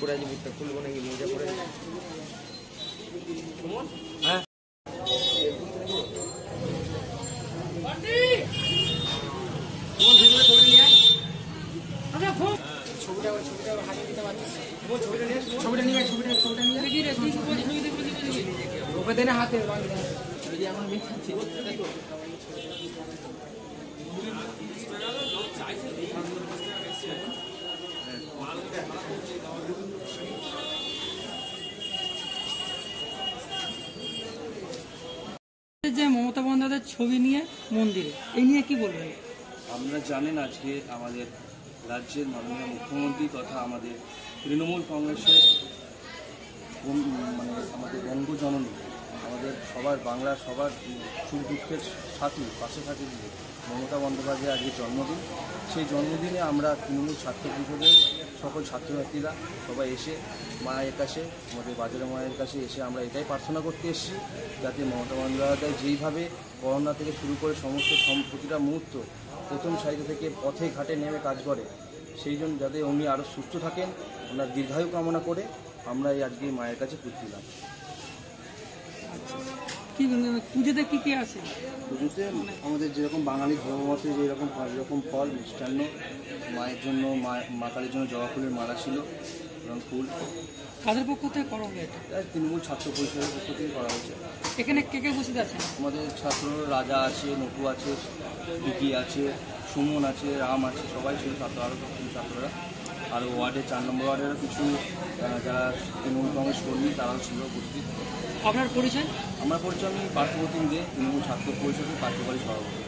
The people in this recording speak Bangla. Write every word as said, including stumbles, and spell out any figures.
পরে আছে বুটটা খুলবো নাকি মোজা পরে হ্যাঁ ছবিটা ছবিটা হারিয়ে দিতে পারছিস ছবিটা নিয়ে ছবিটা নিয়ে ছবিটা ছবিটা নিয়ে ওকে দেনে হাতে যদি এখন মিঠাচ্ছি যে মমতা বন্দ্যোপাধ্যায়ের ছবি নিয়ে মন্দিরে এই নিয়ে কি বলবেন? আপনারা জানেন আজকে আমাদের রাজ্যের মাননীয় মুখ্যমন্ত্রী তথা আমাদের তৃণমূল কংগ্রেসের মানে আমাদের বঙ্গজননী আমাদের সবার বাংলার সবার সুখ দুঃখের সাথী পাশে থাকে মমতা বন্দ্যোপাধ্যায়ের আজকে জন্মদিন। সেই জন্মদিনে আমরা তৃণমূল ছাত্র পরিষদের সকল ছাত্রছাত্রীরা সবাই এসে মায়ের কাছে আমাদের বাজারের মায়ের কাছে এসে আমরা এটাই প্রার্থনা করতে এসেছি যাতে মমতা বন্দ্যোপাধ্যায় যেইভাবে করোনা থেকে শুরু করে সমস্ত প্রতিটা মুহূর্ত প্রথম সারিতে থেকে পথে ঘাটে নেমে কাজ করে সেই জন্য যাতে উনি আরও সুস্থ থাকেন ওনার দীর্ঘায়ু কামনা করে আমরা এই আজকে মায়ের কাছে পুজো দিলাম। কি পুজোতে কী কী আছে? পুজোতে আমাদের যেরকম বাঙালি ধর্মমতে যেরকম পাঁচ রকম ফল মিষ্টান্ন, মায়ের জন্য মা মা কালীর জন্য জবা ফুলের মালা ছিল এবং ফুল। কাদের পক্ষ থেকে করা হবে এটা? তৃণমূল ছাত্র পরিষদের পক্ষ থেকে করা হয়েছে। এখানে কে কে উপস্থিত আছে? আমাদের ছাত্র রাজা আছে, নটু আছে, বিকি আছে, সুমন আছে, রাম আছে, সবাই ছিল ছাত্র আরও ছিল ছাত্ররা। আর ওয়ার্ডের চার নম্বর ওয়ার্ডেরও কিছু যারা তৃণমূল কংগ্রেস কর্মী তারাও ছিল উপস্থিত। আপনার পরিচয়? আমার পরিচয় আমি পার্থপ্রতিম দে, তৃণমূল ছাত্র পরিষদের কার্যকরী সভাপতি।